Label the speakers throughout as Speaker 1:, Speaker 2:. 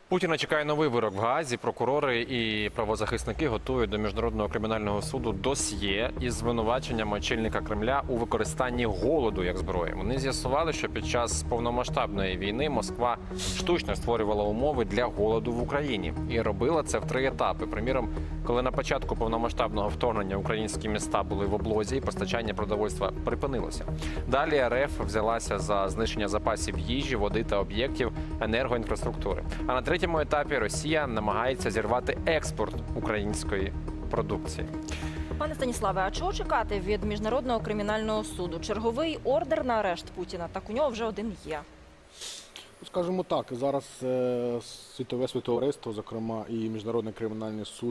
Speaker 1: Путіна чекає новий вирок в Гаазі. Прокурори і правозахисники готують до Міжнародного кримінального суду досьє із звинуваченням очільника Кремля у використанні голоду як зброї. Вони з'ясували, що під час повномасштабної війни Москва штучно створювала умови для голоду в Україні. І робила це в 3 етапи. Приміром, коли на початку повномасштабного вторгнення українські міста були в облозі, і постачання продовольства припинилося. Далі РФ взялася за знищення запасів їжі, води та об'єктів енергоінфраструктури. А на 3-му етапі Росія намагається зірвати експорт української продукції.
Speaker 2: Пане Станіславе, а чого чекати від Міжнародного кримінального суду? Черговий ордер на арешт Путіна, так у нього вже один є.
Speaker 3: Скажімо так, зараз світове товариство, зокрема і Міжнародний кримінальний суд,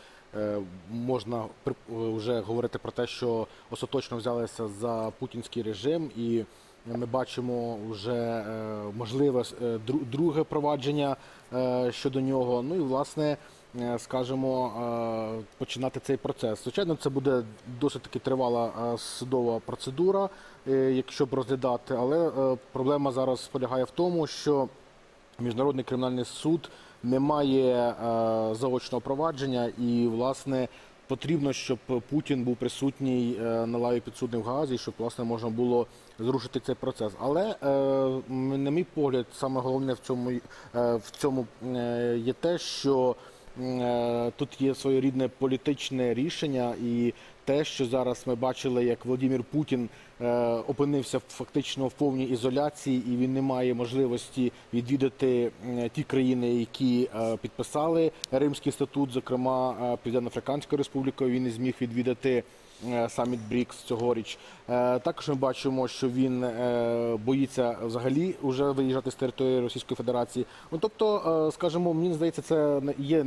Speaker 3: можна вже говорити про те, що остаточно взялися за путінський режим, і ми бачимо вже можливе друге провадження щодо нього. Ну і, власне, скажімо, починати цей процес. Звичайно, це буде досить таки тривала судова процедура, якщо б розглядати, але проблема зараз полягає в тому, що Міжнародний кримінальний суд не має заочного провадження і, власне, потрібно, щоб Путін був присутній на лаві підсудних в Гаазі, щоб, власне, можна було зрушити цей процес. Але, на мій погляд, саме головне в цьому є те, що тут є своєрідне політичне рішення, і те, що зараз ми бачили, як Володимир Путін опинився фактично в повній ізоляції, і він не має можливості відвідати ті країни, які підписали Римський статут, зокрема Південно-Африканську Республіку, він не зміг відвідати саміт БРІКС цьогоріч. Також ми бачимо, що він боїться взагалі вже виїжджати з території Російської Федерації. Ну, тобто, скажімо, мені здається, це є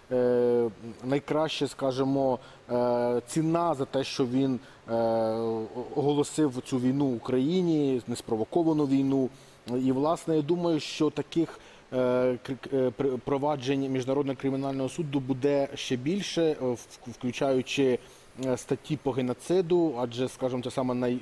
Speaker 3: найкраще, скажімо, ціна за те, що він оголосив цю війну Україні, неспровоковану війну. І, власне, я думаю, що таких проваджень Міжнародного кримінального суду буде ще більше, включаючи статті по геноциду, адже, скажімо, це саме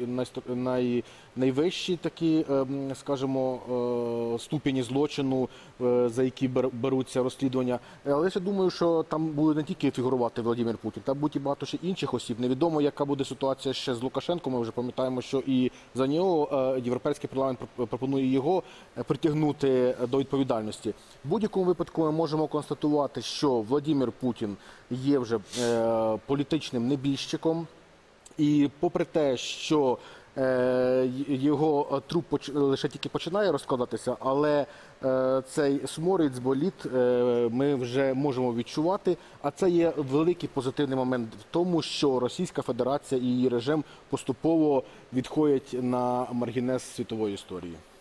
Speaker 3: найвищі такі, скажімо, ступені злочину, за які беруться розслідування. Але я думаю, що там буде не тільки фігурувати Володимир Путін, там будуть і багато ще інших осіб. Невідомо, яка буде ситуація ще з Лукашенком. Ми вже пам'ятаємо, що і за нього Європейський парламент пропонує його притягнути до відповідальності. В будь-якому випадку ми можемо констатувати, що Володимир Путін є вже політичним небіжчиком, і попри те, що його труп лише тільки починає розкладатися, але цей сморід, боліт ми вже можемо відчувати, а це є великий позитивний момент в тому, що Російська Федерація і її режим поступово відходять на маргінез світової історії.